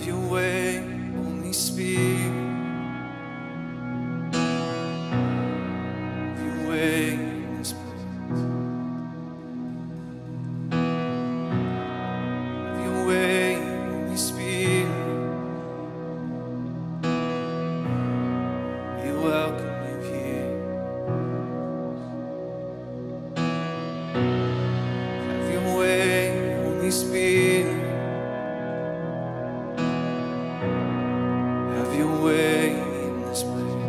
your way, Holy Spirit. Have your way in this place. Have your way, Holy Spirit. We welcome you here. Have your way, Holy Spirit. Have your way in this place.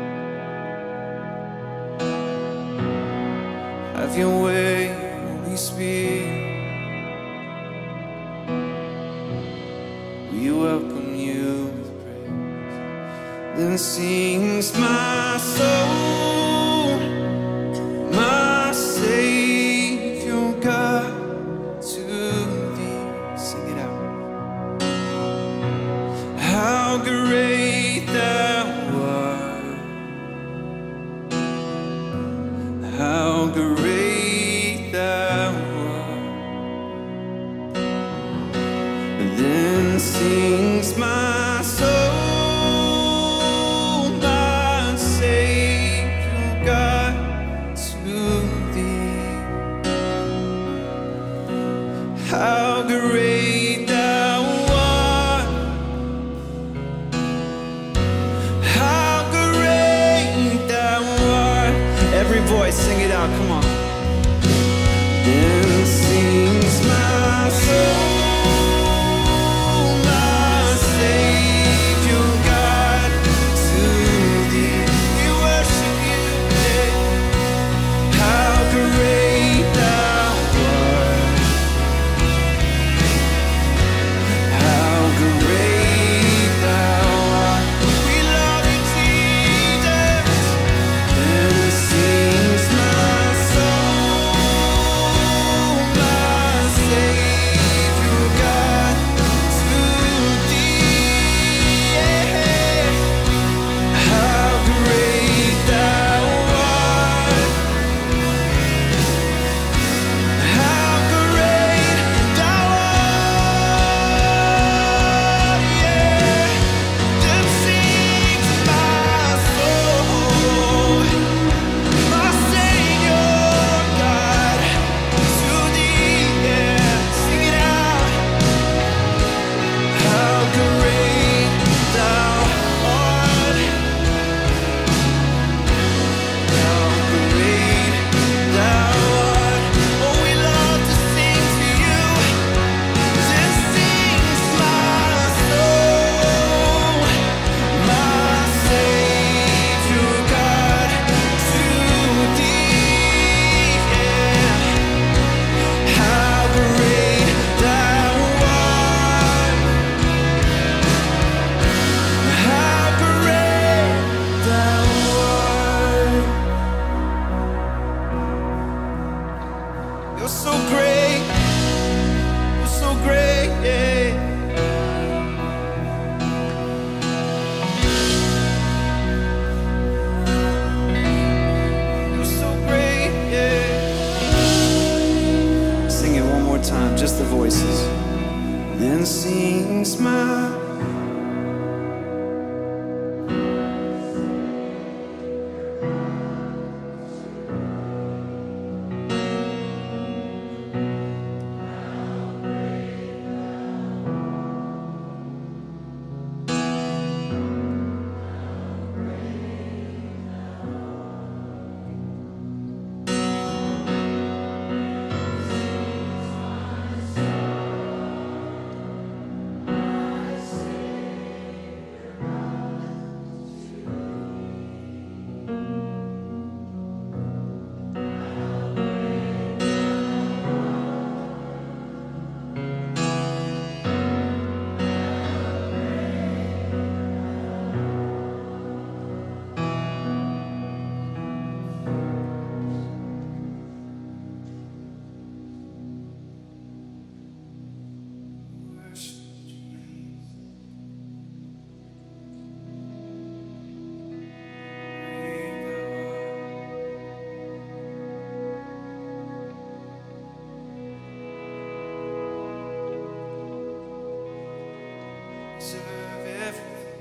Have your way, Holy Spirit. We welcome you with praise. Then sings my soul, my Savior God, to thee. Sing it out. How great thou art, how great thou art. Then sings my soul, my Savior God, to thee. How great thou art, how great thou art. Every voice, sing it out, come on. Then sings my soul, my Savior God, to thee. We worship you today. How great thou art, how great thou art. We love you, Jesus. Then sings my soul, my Savior God, to thee. How great thou art, how great thou art. Then sings my soul, my Savior God, to thee. Sing it out. How great thou art, how great thou art. Oh, we love to sing to you. Then sings my soul, my Savior God, to thee. How great thou art, how great thou art. You're so great, you're so great, yeah. You're so great, yeah. Sing it one more time, just the voices. Then sings my deserve everything.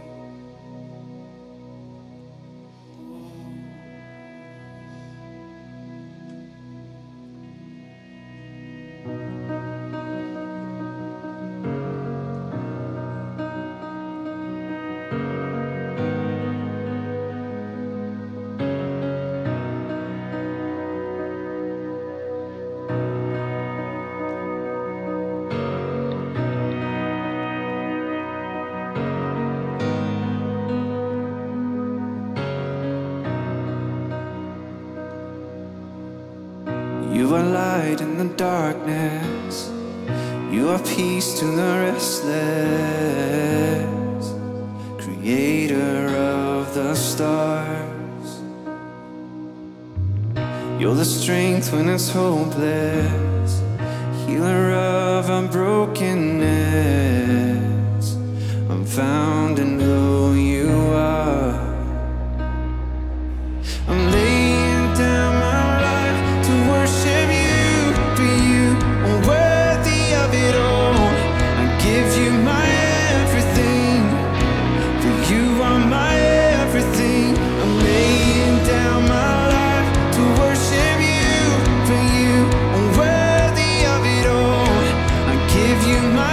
You are light in the darkness. You are peace to the restless, creator of the stars. You're the strength when it's hopeless, healer of our brokenness. I'm found in who you are. I'm laying down my life to worship you, for you are worthy of it all. I give you my everything, for you are my everything. I'm laying down my life to worship you, for you are worthy of it all. I give you my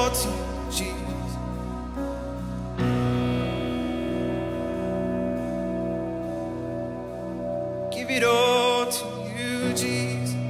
all to you, Jesus. Give it all to you, Jesus.